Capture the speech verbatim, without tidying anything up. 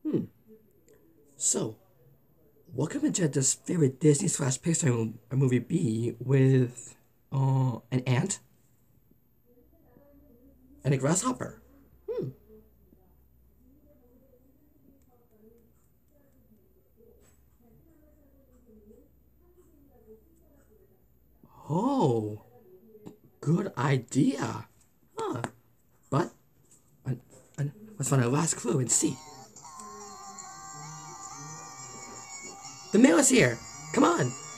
Hmm. So, what could Magenda's favorite Disney slash Pixar movie be with uh, an ant and a grasshopper? Hmm. Oh, good idea. Huh. But, uh, uh, let's find our last clue and see. The mail is here. Come on.